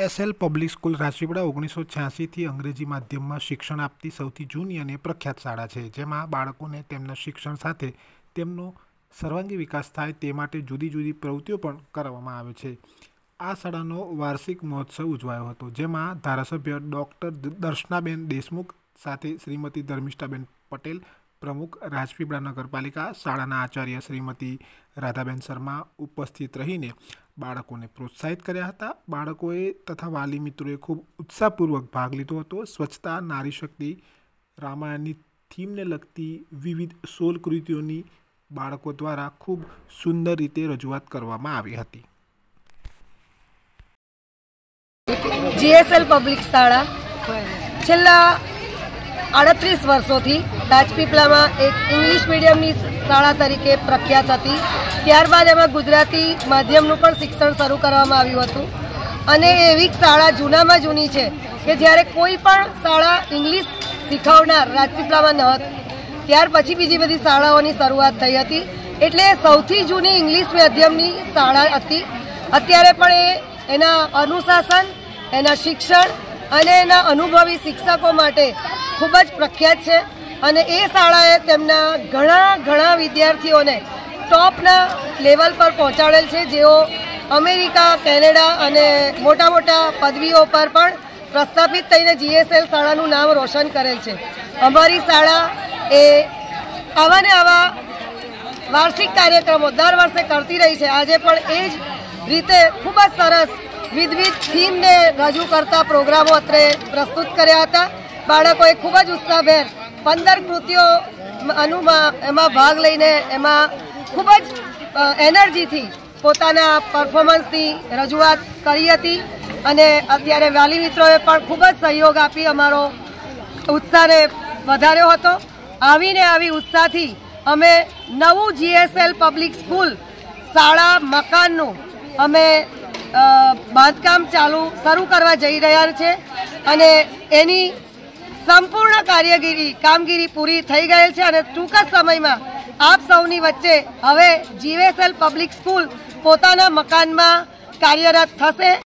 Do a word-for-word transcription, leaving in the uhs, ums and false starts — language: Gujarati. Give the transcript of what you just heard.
જીએસએલ પબ્લિક સ્કૂલ રાજપીપળા ઓગણીસો છ્યાસીથી અંગ્રેજી માધ્યમમાં શિક્ષણ આપતી સૌથી જૂની અને પ્રખ્યાત શાળા છે, જેમાં બાળકોને તેમના શિક્ષણ સાથે તેમનો સર્વાંગી વિકાસ થાય તે માટે જુદી જુદી પ્રવૃત્તિઓ પણ કરવામાં આવે છે। આ શાળાનો વાર્ષિક મહોત્સવ ઉજવાયો હતો, જેમાં ધારાસભ્ય ડૉક્ટર દર્શનાબેન દેશમુખ સાથે શ્રીમતી ધર્મિષ્ઠાબેન પટેલ પ્રમુખ, રાજપીપળા નગરપાલિકા શાળાના આચાર્ય શ્રીમતી રાધાબેન શર્મા ઉપસ્થિત રહીને બાળકોને પ્રોત્સાહિત કર્યા હતા। બાળકોએ તથા વાલી મિત્રોએ ખૂબ ઉત્સાહપૂર્વક ભાગ લીધો હતો। સ્વચ્છતા, નારી શક્તિ, રામાયણની થીમને લગતી વિવિધ સોળ કૃતિઓની બાળકો દ્વારા ખૂબ સુંદર રીતે રજૂઆત કરવામાં આવી હતી। જીએસએલ પબ્લિક શાળા છેલ્લા આડત્રીસ વર્ષોથી રાજપીપળામાં એક ઇંગ્લિશ મીડિયમની શાળા તરીકે પ્રખ્યાત હતી। ત્યારબાદ એમાં ગુજરાતી માધ્યમનું પણ શિક્ષણ શરૂ કરવામાં આવ્યું હતું અને એવી શાળા જૂનામાં જૂની છે કે જ્યારે કોઈ પણ શાળા ઇંગ્લિશ શીખવનાર રાજપીપળામાં ન હતી, ત્યાર પછી બીજી બધી શાળાઓની શરૂઆત થઈ હતી। એટલે સૌથી જૂની ઇંગ્લિશ માધ્યમની શાળા હતી। અત્યારે પણ એ એના અનુશાસન, એના શિક્ષણ અને એના અનુભવી શિક્ષકો માટે ખૂબ જ પ્રખ્યાત છે અને એ શાળાએ તેમના ઘણા ઘણા વિદ્યાર્થીઓને ટોપના લેવલ પર પહોંચાડેલ છે, જેઓ અમેરિકા, કેનેડા અને મોટા મોટા પદવીઓ પર પણ પ્રસ્થાપિત થઈને જીએસએલ શાળાનું નામ રોશન કરેલ છે। અમારી શાળા એ આવા ને આવા વાર્ષિક કાર્યક્રમો દર વર્ષે કરતી રહી છે। આજે પણ એ જ રીતે ખૂબ જ સરસ વિવિધ થીમને રજૂ કરતા પ્રોગ્રામો અત્રે પ્રસ્તુત કર્યા હતા। બાળકોએ ખૂબ જ ઉત્સાહભેર પંદર કૃતિઓ અનુમાં એમાં ભાગ લઈને એમાં ખૂબ જ એનર્જીથી પોતાના પરફોર્મન્સની રજૂઆત કરી હતી અને અત્યારે વાલી મિત્રોએ પણ ખૂબ જ સહયોગ આપી અમારો ઉત્સાહને વધાર્યો હતો। આવીને આવી ઉત્સાહથી અમે નવું જીએસએલ પબ્લિક સ્કૂલ શાળા મકાનનું અમે બાંધકામ ચાલુ શરૂ કરવા જઈ રહ્યા છે અને એની સંપૂર્ણ કાર્યગીરી કામગીરી પૂરી થઈ ગયેલ છે અને ટૂંક જ સમયમાં આપ સૌની વચ્ચે હવે જીએસએલ પબ્લિક સ્કૂલ પોતાના મકાનમાં કાર્યરત થશે।